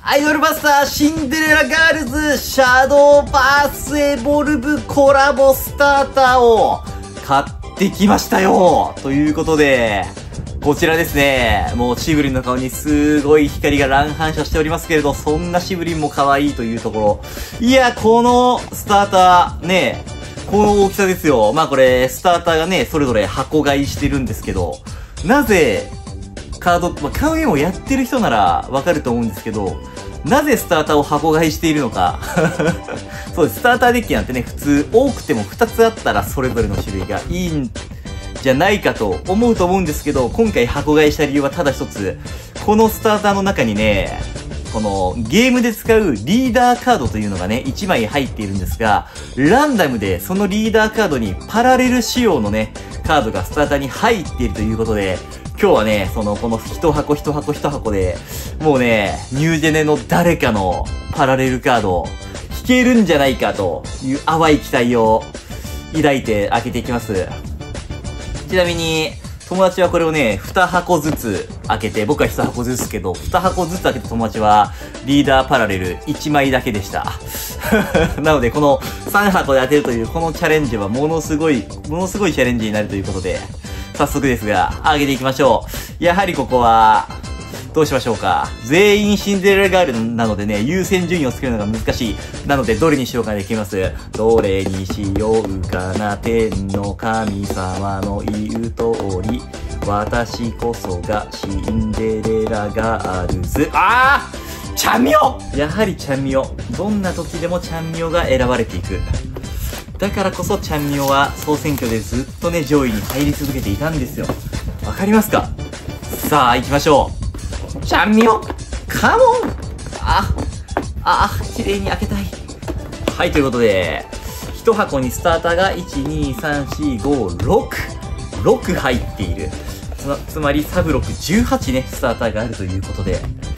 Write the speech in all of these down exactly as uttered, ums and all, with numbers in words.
アイドルバスターシンデレラガールズシャドーバースエボルブコラボスターターを買ってきましたよということで、こちらですね、もうシブリンの顔にすごい光が乱反射しておりますけれど、そんなシブリンも可愛いというところ。いや、このスターター、ね、この大きさですよ。まあこれ、スターターがね、それぞれ箱買いしてるんですけど、なぜ、カード、まあ、カードゲームをやってる人ならわかると思うんですけど、なぜスターターを箱買いしているのか。そうです、スターターデッキなんてね、普通多くてもふたつあったらそれぞれの種類がいいんじゃないかと思うと思うんですけど、今回箱買いした理由はただ一つ。このスターターの中にね、このゲームで使うリーダーカードというのがね、いちまい入っているんですが、ランダムでそのリーダーカードにパラレル仕様のね、カードがスターターに入っているということで、今日はね、その、この一箱一箱一箱で、もうね、ニュージェネの誰かのパラレルカード、引けるんじゃないかという淡い期待を抱いて開けていきます。ちなみに、友達はこれをね、に箱ずつ開けて、僕はいち箱ずつけど、に箱ずつ開けた友達は、リーダーパラレルいちまいだけでした。なので、このさん箱で当てるというこのチャレンジはものすごい、ものすごいチャレンジになるということで、早速ですが、上げていきましょう。やはりここは、どうしましょうか。全員シンデレラガールなのでね、優先順位をつけるのが難しい。なので、どれにしようかできます。どれにしようかな。天の神様の言う通り、私こそがシンデレラガールズ。あーチャンミオやはりチャンミオ。どんな時でもチャンミオが選ばれていく。だからこそチャンミオは総選挙でずっとね、上位に入り続けていたんですよ。わかりますか？さあ、行きましょう。チャンミオカモンあ、あ、綺麗に開けたい。はい、ということで、一箱にスターターがいち、に、さん、よん、ご、ろく。ろく入っている。つま、つまりサブろく、じゅうはちね、スターターがあるということで。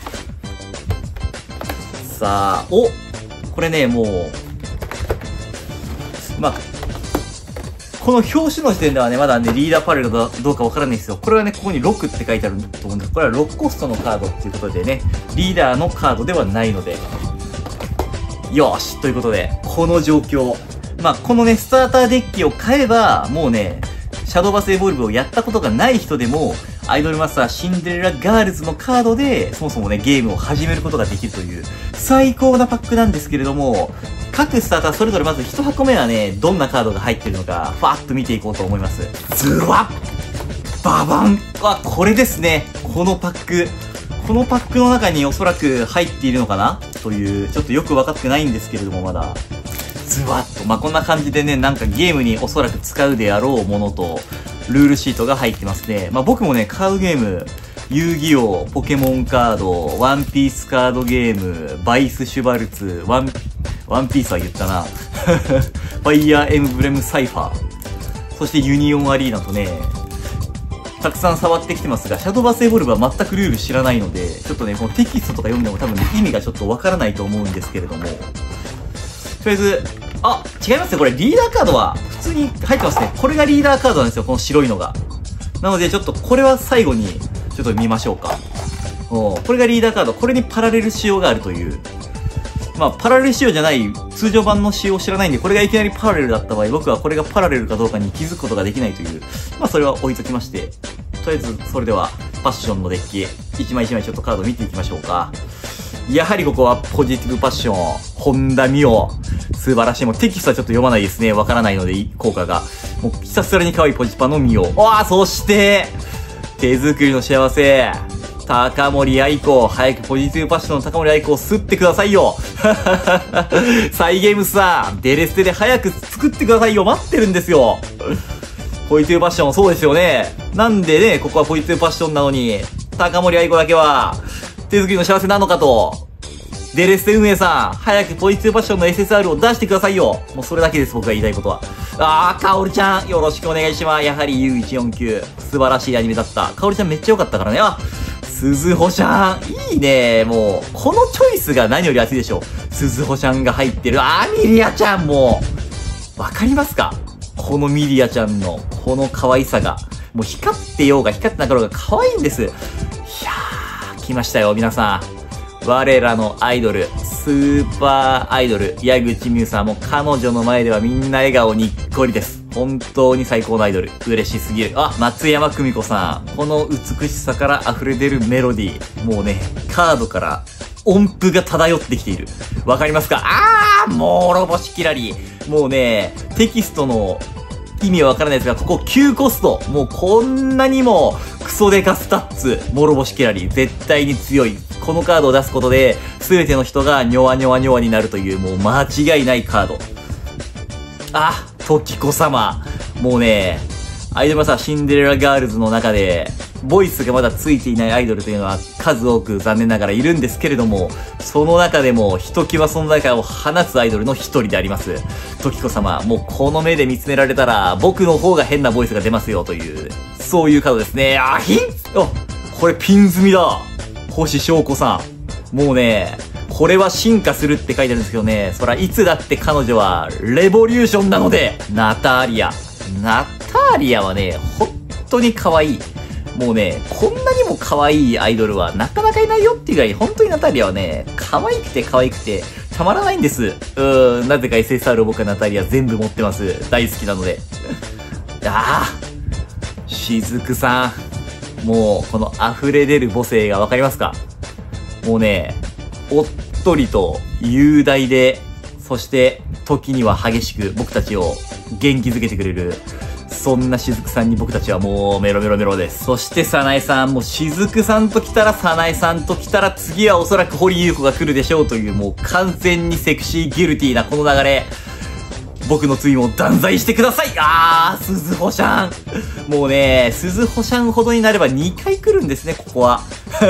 さあ、おこれね、もう、まあ、この表紙の時点ではね、まだね、リーダーパレルドどうかわからないんですよ。これはね、ここにろくって書いてあると思うんです。これはろくコストのカードっていうことでね、リーダーのカードではないので。よしということで、この状況。まあ、このね、スターターデッキを買えば、もうね、シャドーバスエボルブをやったことがない人でも、アイドルマスターシンデレラガールズのカードで、そもそもね、ゲームを始めることができるという、最高なパックなんですけれども、各スターターそれぞれまずいち箱目はね、どんなカードが入ってるのか、ファーッと見ていこうと思います。ズワッババンあ、これですね。このパック。このパックの中におそらく入っているのかなという、ちょっとよくわかってないんですけれども、まだ。ズワッと。まあ、こんな感じでね、なんかゲームにおそらく使うであろうものと、ルールシートが入ってますね。まあ、僕もね、カードゲーム、遊戯王、ポケモンカード、ワンピースカードゲーム、バイス・シュバルツ、ワン、ワンピースは言ったな。ファイヤーエムブレムサイファー。そしてユニオンアリーナとね、たくさん触ってきてますが、シャドーバスエボルブは全くルール知らないので、ちょっとね、このテキストとか読んでも多分、ね、意味がちょっとわからないと思うんですけれども。とりあえず、あ、違いますね。これリーダーカードは普通に入ってますね。これがリーダーカードなんですよ。この白いのが。なので、ちょっとこれは最後に、ちょっと見ましょうか。おこれがリーダーカード。これにパラレル仕様があるという。まあ、パラレル仕様じゃない通常版の仕様を知らないんで、これがいきなりパラレルだった場合、僕はこれがパラレルかどうかに気づくことができないという。まあ、それは置いときまして。とりあえず、それでは、パッションのデッキ、一枚一枚ちょっとカード見ていきましょうか。やはりここはポジティブパッション、本田美桜。素晴らしい。もうテキストはちょっと読まないですね。わからないので、効果が。もうひたすらに可愛いポジパの美桜。わあ、そして、手作りの幸せ。高森愛子。早くポジティブパッションの高森愛子を吸ってくださいよ。サイゲームスさん。デレステで早く作ってくださいよ。待ってるんですよ。ポジティブパッション、そうですよね。なんでね、ここはポジティブパッションなのに、高森愛子だけは、手作りの幸せなのかと。デレステ運営さん、早くポジティブパッションの エスエスアール を出してくださいよ。もうそれだけです、僕が言いたいことは。あー、かおるちゃん、よろしくお願いします。やはり ユーいちよんきゅう、素晴らしいアニメだった。かおるちゃんめっちゃ良かったからね。あ、鈴穂ちゃん、いいね。もう、このチョイスが何より熱いでしょ。鈴穂ちゃんが入ってる。あー、ミリアちゃんも、わかりますか？このミリアちゃんの、この可愛さが。もう光ってようが光ってなかろうが可愛いんです。いやー、来ましたよ、皆さん。 我らのアイドル、スーパーアイドル、矢口美優さんも彼女の前ではみんな笑顔にっこりです。本当に最高のアイドル。嬉しすぎる。あ、松山久美子さん。この美しさから溢れ出るメロディー。もうね、カードから音符が漂ってきている。わかりますか？あー、諸星キラリ。もうね、テキストの意味はわからないですが、ここきゅうコスト。もうこんなにもクソデカスタッツ。諸星キラリ。絶対に強い。このカードを出すことで、すべての人がニョワニョワニョワになるという、もう間違いないカード。あ、時子様。もうね、アイドルマスターシンデレラガールズの中で、ボイスがまだついていないアイドルというのは数多く残念ながらいるんですけれども、その中でもひときわ存在感を放つアイドルの一人であります。時子様。もうこの目で見つめられたら、僕の方が変なボイスが出ますよという、そういうカードですね。あ、ヒンあ、これピン積みだ。星翔子さん。もうね、これは進化するって書いてあるんですけどね、そらいつだって彼女はレボリューションなので、ナターリア。ナターリアはね、本当に可愛い。もうね、こんなにも可愛いアイドルはなかなかいないよっていうぐらい、本当にナターリアはね、可愛くて可愛くてたまらないんです。うーん、なぜか エスエスアール を僕はナターリア全部持ってます。大好きなので。ああ、しずくさん。もう、この溢れ出る母性がわかりますか？もうね、おっとりと雄大で、そして時には激しく僕たちを元気づけてくれる、そんなしずくさんに僕たちはもうメロメロメロです。そしてさなえさん、もうしずくさんと来たらさなえさんと来たら次はおそらく堀優子が来るでしょうという、もう完全にセクシーギルティーなこの流れ。僕の罪も断罪してください。あー、鈴穂ちゃん。もうね、鈴穂ちゃんほどになればにかい来るんですね、ここは。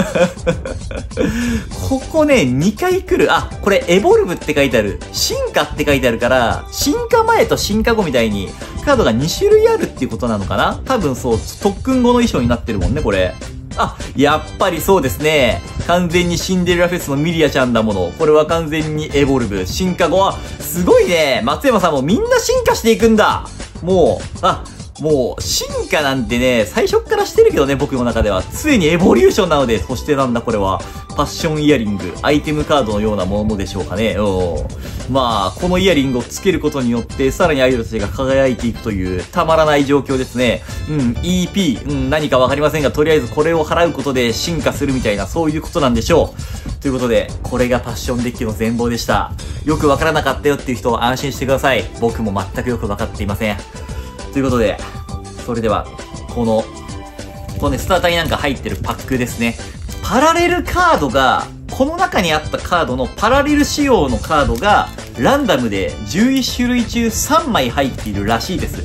ここね、にかい来る。あ、これ、エボルブって書いてある。進化って書いてあるから、進化前と進化後みたいに、カードがに種類あるっていうことなのかな？多分そう、特訓後の衣装になってるもんね、これ。あ、やっぱりそうですね。完全にシンデレラフェスのミリアちゃんだもの。これは完全にエボルブ。進化後は、すごいね。松山さんもみんな進化していくんだ。もう、あ、もう、進化なんてね、最初からしてるけどね、僕の中では。ついにエボリューションなので、そしてなんだこれは。パッションイヤリング、アイテムカードのようなものでしょうかね。うん。まあ、このイヤリングをつけることによって、さらにアイドルたちが輝いていくという、たまらない状況ですね。うん、イーピー、うん、何かわかりませんが、とりあえずこれを払うことで進化するみたいな、そういうことなんでしょう。ということで、これがパッションデッキの全貌でした。よくわからなかったよっていう人は安心してください。僕も全くよくわかっていません。ということで、それでは、この、このね、スターターになんか入ってるパックですね。パラレルカードが、この中にあったカードのパラレル仕様のカードが、ランダムでじゅういち種類中さんまい入っているらしいです。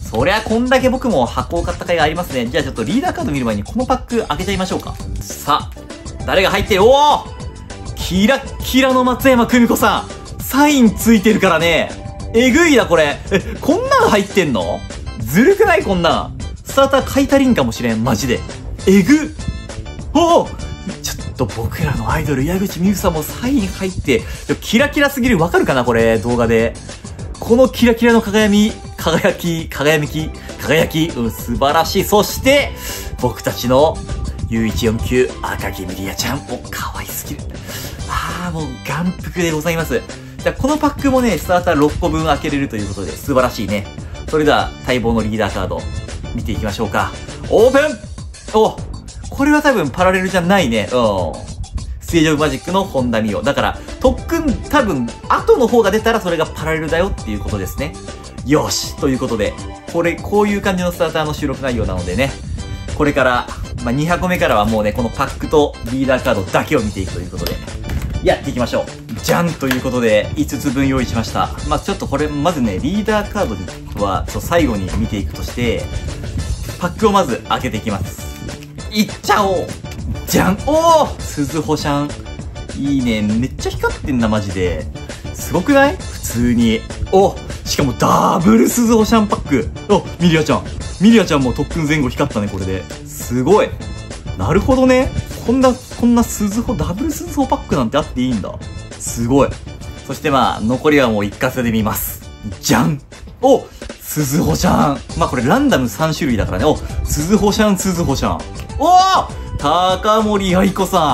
そりゃこんだけ僕も箱を買った甲斐がありますね。じゃあちょっとリーダーカード見る前にこのパック開けちゃいましょうか。さあ、誰が入ってる？おお！キラッキラの松山久美子さん！サインついてるからね。えぐいなこれ。え、こんなん入ってんの？ずるくないこんなん。スターター買い足りんかもしれん、マジで。えぐ！おお！ちょっと僕らのアイドル、矢口美優さんもサイン入って、キラキラすぎる。わかるかなこれ、動画で。このキラキラの輝み、輝き、輝き、輝き、うん、素晴らしい。そして、僕たちの ユーいちよんきゅう 赤木ミリアちゃん。もう可愛すぎる。あー、もう眼福でございます。じゃあ、このパックもね、スターターろっこぶん開けれるということで、素晴らしいね。それでは、待望のリーダーカード、見ていきましょうか。オープン！お！これは多分パラレルじゃないね。うん。ステージオブマジックの本田美代。だから、特訓多分、後の方が出たらそれがパラレルだよっていうことですね。よしということで、これ、こういう感じのスターターの収録内容なのでね、これから、まあ、に箱目からはもうね、このパックとリーダーカードだけを見ていくということで、やっていきましょう。じゃんということで、いつつぶん用意しました。まあ、ちょっとこれ、まずね、リーダーカードは、ちょっと最後に見ていくとして、パックをまず開けていきます。いっちゃおう！じゃん！おー！鈴穂ちゃん。いいね。めっちゃ光ってんな、マジで。すごくない？普通に。お！しかもダブル鈴穂ちゃんパック。お！ミリアちゃん。ミリアちゃんも特訓前後光ったね、これで。すごい。なるほどね。こんな、こんな鈴穂、ダブル鈴穂パックなんてあっていいんだ。すごい。そしてまあ、残りはもう一括で見ます。じゃん！お！鈴穂ちゃん。まあこれランダムさん種類だからね。お！鈴穂ちゃん、鈴穂ちゃん。おー！高森愛子さん。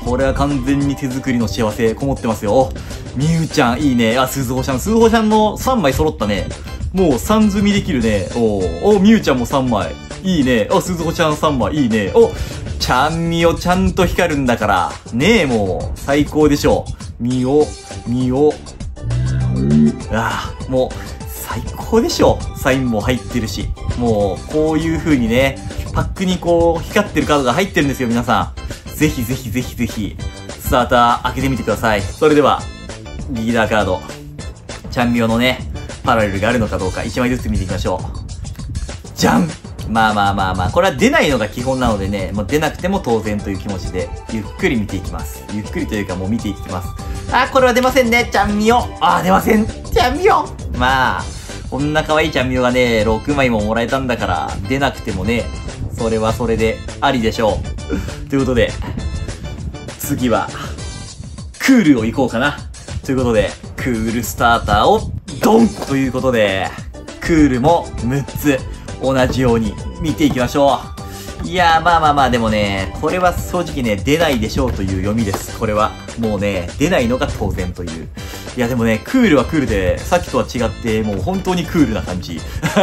これは完全に手作りの幸せこもってますよ。みゆちゃん、いいね。あ、鈴穂ちゃん。鈴穂ちゃんのさんまい揃ったね。もうさん積みできるね。おー。お、みゆちゃんもさんまい。いいね。あ、鈴穂ちゃんさんまい。いいね。お、ちゃんみよちゃんと光るんだから。ねえ、もう、最高でしょう。みよ、みよ。ああ、もう、最高でしょ。サインも入ってるし。もう、こういう風にね、パックにこう、光ってるカードが入ってるんですよ、皆さん。ぜひぜひぜひぜひ、スターター開けてみてください。それでは、リーダーカード、チャンミオのね、パラレルがあるのかどうか、いちまいずつ見ていきましょう。じゃん！まあまあまあまあ、これは出ないのが基本なのでね、もう出なくても当然という気持ちで、ゆっくり見ていきます。ゆっくりというかもう見ていきます。あ、これは出ませんね、ちゃんみよ。あ、出ません、ちゃんみよ。まあ、こんな可愛いちゃんみよがね、ろくまいももらえたんだから、出なくてもね、それはそれでありでしょう。ということで、次は、クールを行こうかな。ということで、クールスターターをドンということで、クールもむっつ同じように見ていきましょう。いやー、まあまあまあ、でもね、これは正直ね、出ないでしょうという読みです。これは。もうね、出ないのが当然という。いやでもね、クールはクールで、さっきとは違って、もう本当にクールな感じ。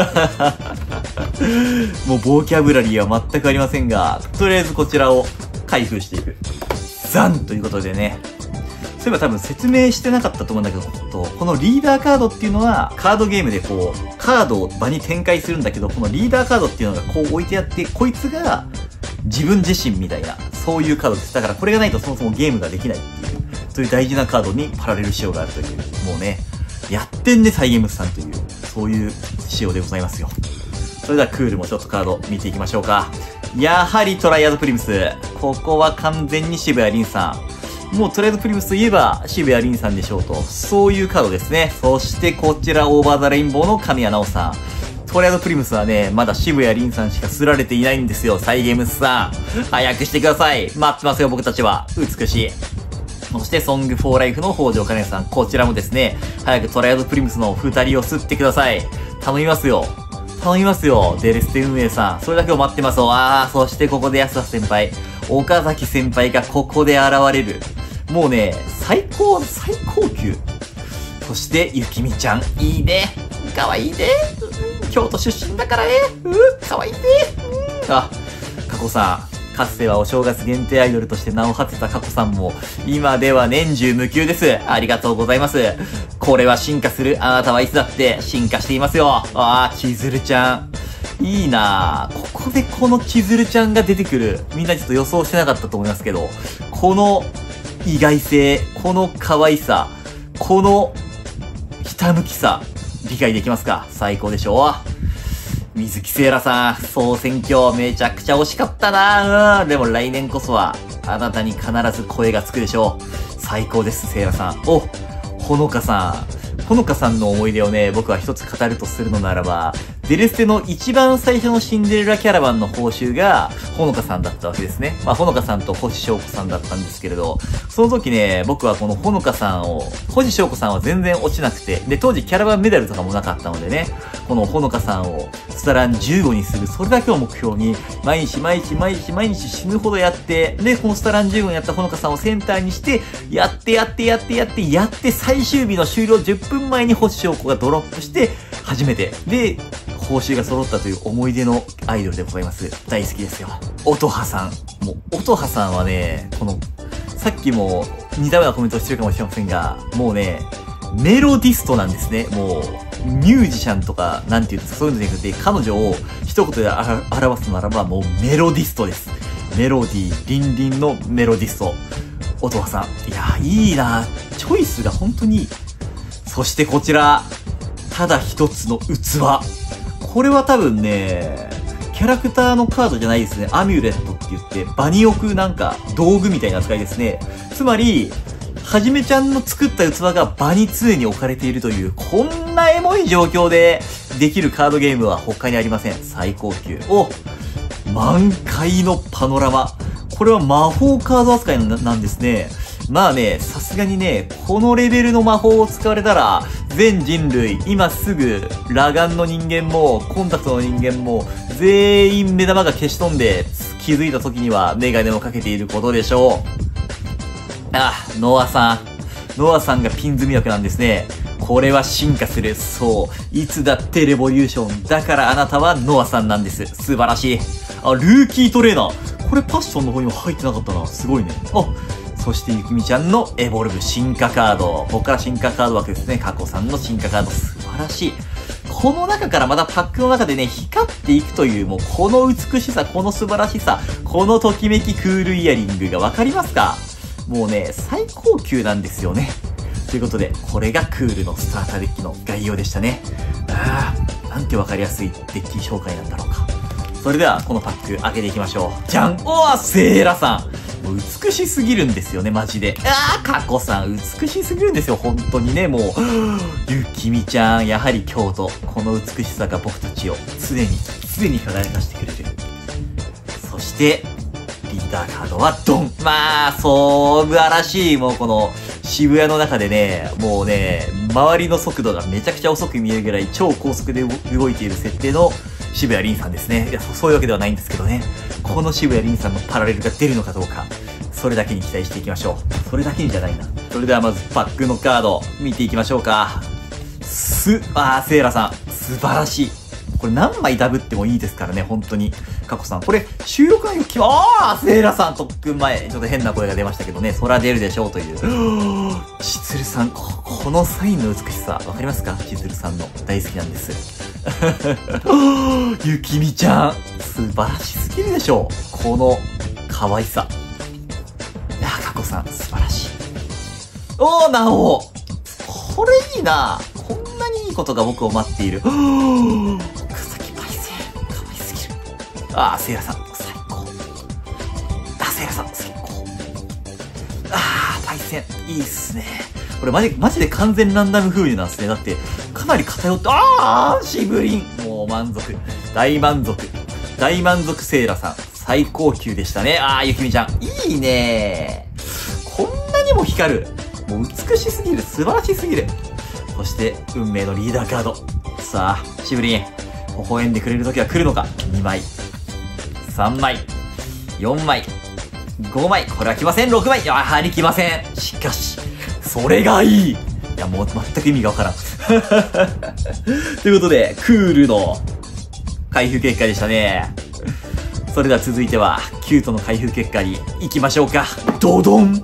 もうボキャブラリーは全くありませんが、とりあえずこちらを開封していく。ザンということでね。そういえば多分説明してなかったと思うんだけど、このリーダーカードっていうのは、カードゲームでこう、カードを場に展開するんだけど、このリーダーカードっていうのがこう置いてあって、こいつが自分自身みたいな、そういうカードです。だからこれがないとそもそもゲームができないっていう、そういう大事なカードにパラレル仕様があるという、もうね、やってんね、サイゲームスさんという、そういう仕様でございますよ。それではクールもちょっとカード見ていきましょうか。やはりトライアドプリムス。ここは完全に渋谷凛さん。もうトライアドプリムスといえば渋谷凛さんでしょうと。そういうカードですね。そしてこちらオーバーザレインボーの神谷直さん。トライアドプリムスはね、まだ渋谷凛さんしか刷られていないんですよ。サイゲームスさん。早くしてください。待ってますよ、僕たちは。美しい。そして、ソングフォーライフの北条かねさん。こちらもですね、早くトライアドプリムスの二人を吸ってください。頼みますよ。頼みますよ。デレステ運営さん。それだけを待ってます。あー、そしてここで安田先輩。岡崎先輩がここで現れる。もうね、最高、最高級。そして、ゆきみちゃん。いいね。かわいいね。うん、京都出身だからね。うん、かわいいね。うん、あ、かこさん。かつてはお正月限定アイドルとして名を馳せたかこさんも、今では年中無休です。ありがとうございます。これは進化する。あなたはいつだって進化していますよ。あー、ちずるちゃん。いいなぁ。ここでこのちずるちゃんが出てくる。みんなちょっと予想してなかったと思いますけど、この意外性、この可愛さ、このひたむきさ、理解できますか？最高でしょう。水木聖羅さん、総選挙めちゃくちゃ惜しかったなぁ。うん。でも来年こそは、あなたに必ず声がつくでしょう。最高です、聖羅さん。お、ほのかさん。ほのかさんの思い出をね、僕は一つ語るとするのならば、デレステの一番最初のシンデレラキャラバンの報酬が、ほのかさんだったわけですね。まあ、ほのかさんと星翔子さんだったんですけれど、その時ね、僕はこのほのかさんを、星翔子さんは全然落ちなくて、で、当時キャラバンメダルとかもなかったのでね、このほのかさんをスタランじゅうごにする、それだけを目標に、毎日毎日毎日毎日死ぬほどやって、で、このスタランじゅうごにやったほのかさんをセンターにして、やってやってやってやってやって、最終日の終了じゅっぷんまえに星翔子がドロップして、初めて、で、報酬が揃ったという思い出のアイドルでございます。大好きですよ。音羽さん。もう、音羽さんはね、この、さっきも似たようなコメントをしてるかもしれませんが、もうね、メロディストなんですね。もう、ミュージシャンとか、なんていうんですか、そういうのじゃなくて、彼女を一言で表すならば、もうメロディストです。メロディー、リンリンのメロディスト。音羽さん。いやー、いいなー。チョイスが本当にいい。そしてこちら、ただ一つの器。これは多分ね、キャラクターのカードじゃないですね。アミュレットって言って、場に置くなんか道具みたいな扱いですね。つまり、はじめちゃんの作った器が場に常に置かれているという、こんなエモい状況でできるカードゲームは他にありません。最高級。お、満開のパノラマ。これは魔法カード扱いなんですね。まあね、さすがにね、このレベルの魔法を使われたら、全人類、今すぐ、裸眼の人間も、コンタクトの人間も、全員目玉が消し飛んで、気づいた時にはメガネをかけていることでしょう。 あ、ノアさん。ノアさんがピン積み枠なんですね。これは進化する。そう。いつだってレボリューション。だからあなたはノアさんなんです。素晴らしい。あ、ルーキートレーナー。これパッションの方にも入ってなかったな。すごいね。あ、そしてゆきみちゃんのエボルブ進化カード。ここから進化カード枠ですね。過去さんの進化カード。素晴らしい。この中からまたパックの中でね、光っていくという、もうこの美しさ、この素晴らしさ、このときめきクールイヤリングがわかりますか？もうね、最高級なんですよね。ということで、これがクールのスターターデッキの概要でしたね。ああ、なんてわかりやすいデッキ紹介なんだろうか。それでは、このパック開けていきましょう。じゃん！おー、セーラさん！もう美しすぎるんですよね、マジで。ああ、カコさん、美しすぎるんですよ、本当にね、もう。ゆきみちゃん、やはり京都。この美しさが僕たちを常に、常に輝かしてくれる。そして、リーダーカードはドン！まあ、素晴らしい、もうこの、渋谷の中でね、もうね、周りの速度がめちゃくちゃ遅く見えるぐらい超高速で動いている設定の渋谷凛さんですね。いや、そういうわけではないんですけどね。この渋谷凛さんのパラレルが出るのかどうか、それだけに期待していきましょう。それだけにじゃないな。それではまずパックのカード、見ていきましょうか。す、あー、セイラさん、素晴らしい。これ何枚ダブってもいいですからね、本当に。カコさん。これ、収録内容決ま、あーセイラさん特訓前。ちょっと変な声が出ましたけどね、そら出るでしょうという。ちつるさん、こ、このサインの美しさ、わかりますか？ちつるさんの大好きなんです。ゆきみちゃん、素晴らしすぎるでしょう。この、可愛さ。いや、カコさん、素晴らしい。おー、なおこれいいな。こんなにいいことが僕を待っている。あー、セイラさん、最高。あ、セイラさん、最高。あー、パイセン、いいっすね。これマジ、マジで完全ランダム封入なんですね。だって、かなり偏って、あー、シブリン。もう満足。大満足。大満足セイラさん。最高級でしたね。あー、ゆきみちゃん。いいねー。こんなにも光る。もう美しすぎる。素晴らしすぎる。そして、運命のリーダーカード。さあ、シブリン。微笑んでくれる時は来るのか。にまい。さんまい、よんまい、ごまい、これは来ません、ろくまい、やはり来ません。しかし、それがいい。いや、もう全く意味がわからん。ということで、クールの開封結果でしたね。それでは続いては、キュートの開封結果に行きましょうか。ドドンん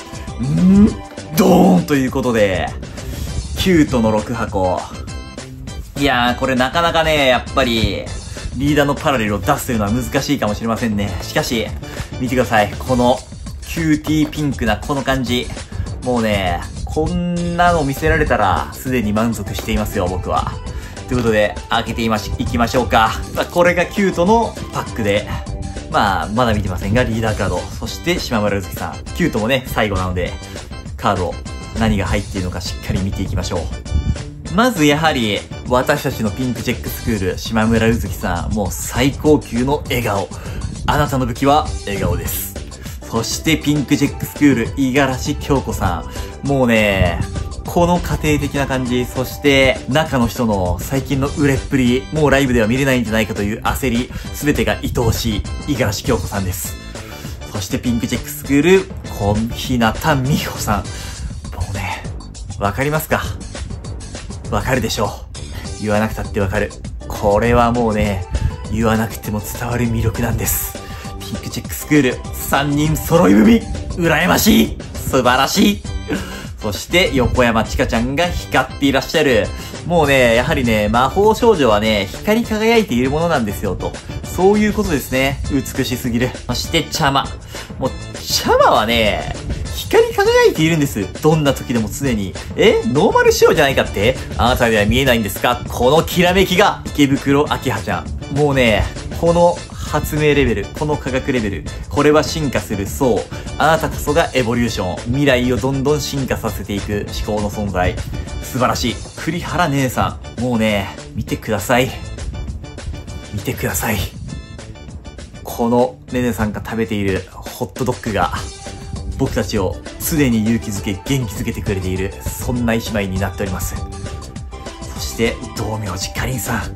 ドーンということで、キュートのろくはこ。いやー、これなかなかね、やっぱり、リーダーのパラレルを出すというのは難しいかもしれませんね。しかし、見てください。この、キューティーピンクなこの感じ。もうね、こんなの見せられたら、すでに満足していますよ、僕は。ということで、開けていまし、いきましょうか。まあ、これがキュートのパックで、まあ、まだ見てませんが、リーダーカード。そして、島村うずきさん。キュートもね、最後なので、カード、何が入っているのかしっかり見ていきましょう。まずやはり、私たちのピンクチェックスクール、島村うずきさん、もう最高級の笑顔。あなたの武器は笑顔です。そしてピンクチェックスクール、五十嵐京子さん。もうね、この家庭的な感じ、そして中の人の最近の売れっぷり、もうライブでは見れないんじゃないかという焦り、すべてが愛おしい五十嵐京子さんです。そしてピンクチェックスクール、小日向美穂さん。もうね、わかりますか？わかるでしょう。言わなくたってわかる。これはもうね、言わなくても伝わる魅力なんです。ピンクチェックスクール、さんにん揃い踏み、羨ましい、素晴らしい。そして横山千佳ちゃんが光っていらっしゃる。もうね、やはりね、魔法少女はね、光り輝いているものなんですよと。そういうことですね。美しすぎる。そしてチャマ。もう、チャマはね、光り輝いているんです。どんな時でも常に。えノーマル仕様じゃないかって？あなたでは見えないんですか？このきらめきが池袋明葉ちゃん。もうね、この発明レベル、この科学レベル、これは進化するそう。あなたこそがエボリューション。未来をどんどん進化させていく思考の存在。素晴らしい。栗原姉さん。もうね、見てください。見てください。このねねさんが食べているホットドッグが、僕たちを常に勇気づけ、元気づけてくれている、そんな一枚になっております。そして、道明寺かりんさん。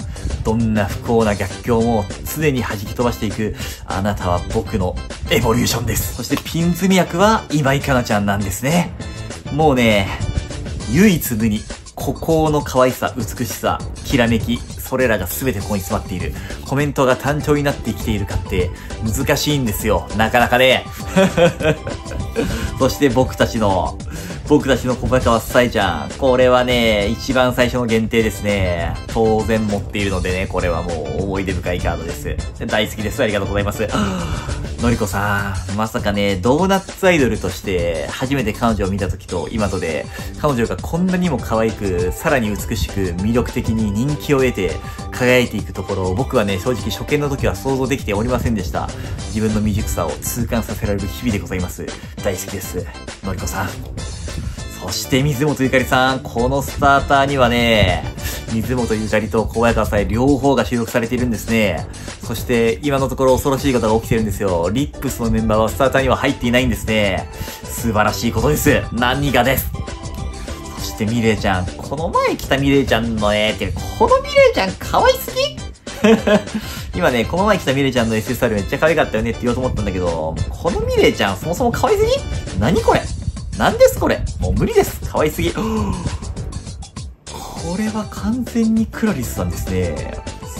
どんな不幸な逆境も常に弾き飛ばしていく、あなたは僕のエボリューションです。そしてピン積み役は今井かなちゃんなんですね。もうね、唯一無二、孤高の可愛さ、美しさ、きらめき、それらが全てここに詰まっている。コメントが単調になってきているかって難しいんですよ。なかなかね。そして僕たちの、僕たちの小川さえちゃん。これはね、一番最初の限定ですね。当然持っているのでね、これはもう思い出深いカードです。大好きです。ありがとうございます。のりこさん、まさかね、ドーナツアイドルとして初めて彼女を見た時と今とで、彼女がこんなにも可愛く、さらに美しく、魅力的に人気を得て、輝いていくところを僕はね、正直初見の時は想像できておりませんでした。自分の未熟さを痛感させられる日々でございます。大好きです。のりこさん。そして水本ゆかりさん、このスターターにはね、水本ゆかりと小早川さえ両方が収録されているんですね。そして今のところ恐ろしいことが起きてるんですよ。リップスのメンバーはスターターには入っていないんですね。素晴らしいことです。何がです。そしてミレイちゃん、この前来たミレイちゃんのね、ってこのミレイちゃん可愛すぎ今ね、この前来たミレイちゃんの エスエスアール めっちゃ可愛かったよねって言おうと思ったんだけど、このミレイちゃんそもそも可愛すぎ？何これ？何ですこれ？もう無理です。可愛すぎ。これは完全にクラリスさんですね。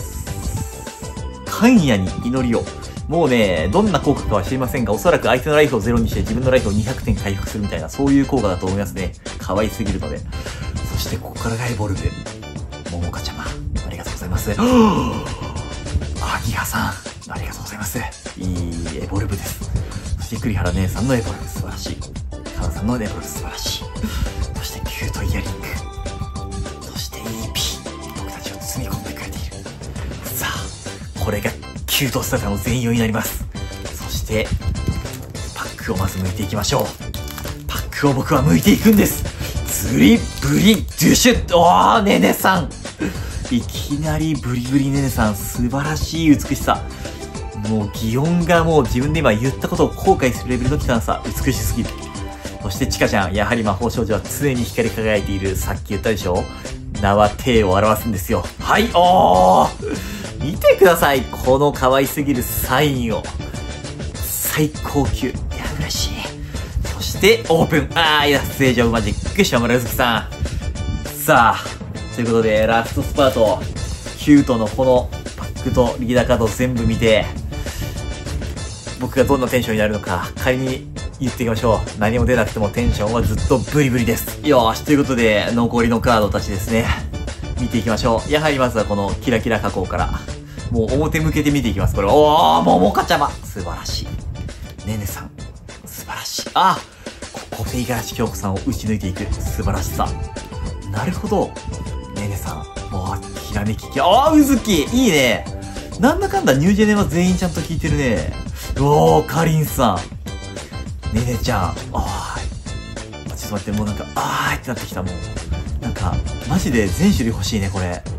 関夜に祈りを。もうね、どんな効果かは知りませんが、おそらく相手のライフをゼロにして自分のライフをにひゃくてん回復するみたいな、そういう効果だと思いますね。可愛すぎるので。そしてここからがエボルブ。ももかちゃま、ありがとうございます。アギハさん、ありがとうございます。いいエボルブです。そして栗原姉さんのエボルブ素晴らしい。カナさんのエボルブ素晴らしい。そしてキュートイヤリング。そして イーピー。僕たちを包み込んでくれている。さあ、これがキュートスターターの全容になります。そして、パックをまず剥いていきましょう。パックを僕は剥いていくんです。ズリブリドゥシュッ。おー、ねねさん。いきなりブリブリねねさん、素晴らしい美しさ。もう擬音がもう自分で今言ったことを後悔するレベルの汚さ、美しすぎる。そしてチカちゃん、やはり魔法少女は常に光り輝いている。さっき言ったでしょ？名は体を表すんですよ。はい、おー！見てください。この可愛すぎるサインを。最高級。いや、嬉しい。そして、オープン。あー、いや、正常マジック、島村ゆずきさん。さあ、ということで、ラストスパート。キュートのこのパックとリーダーカードを全部見て、僕がどんなテンションになるのか、仮に言っていきましょう。何も出なくてもテンションはずっとブリブリです。よーし、ということで、残りのカードたちですね。見ていきましょう。やはりまずはこのキラキラ加工から。もう表向けて見ていきます。これ、おー、ももかちゃま。素晴らしい。ねねさん。素晴らしい。あ、ここで五十嵐京子さんを打ち抜いていく。素晴らしさ。なるほど。ねねさん。もう、きらめきき、あー、うずき。いいね。なんだかんだニュージェネは全員ちゃんと聞いてるね。おー、かりんさん。ねねちゃん。あー。ちょっと待って、もうなんか、あーってなってきた、もう。なんか、マジで全種類欲しいね、これ。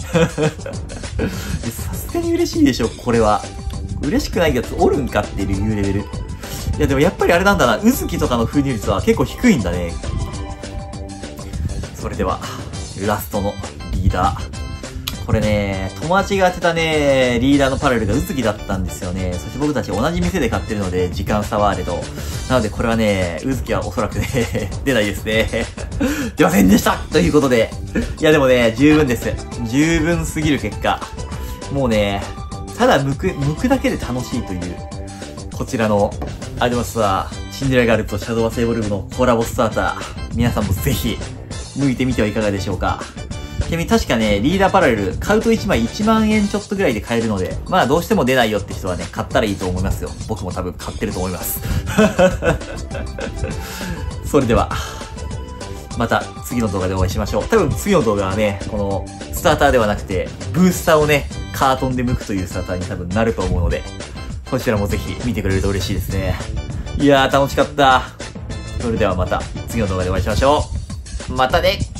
さすがに嬉しいでしょ、これは。嬉しくないやつおるんかっていうレベル。いや、でもやっぱりあれなんだな、うずきとかの封入率は結構低いんだね。それでは、ラストのリーダー。これね、友達が当てたね、リーダーのパラレルがうずきだったんですよね。そして僕たち同じ店で買ってるので、時間差はあれど。なのでこれはね、うずきはおそらくね、出ないですね。出ませんでしたということで。いやでもね、十分です。十分すぎる結果。もうね、ただ剥く、剥くだけで楽しいという、こちらの、アルマスは、シンデレラガールズとシャドウバスエボルブのコラボスターター。皆さんもぜひ、剥いてみてはいかがでしょうか。ちなみに確かね、リーダーパラレル、買うといちまいいちまんえんちょっとぐらいで買えるので、まあどうしても出ないよって人はね、買ったらいいと思いますよ。僕も多分買ってると思います。それでは、また次の動画でお会いしましょう。多分次の動画はね、このスターターではなくて、ブースターをね、カートンで剥くというスターターに多分なると思うので、こちらもぜひ見てくれると嬉しいですね。いやー楽しかった。それではまた次の動画でお会いしましょう。またね。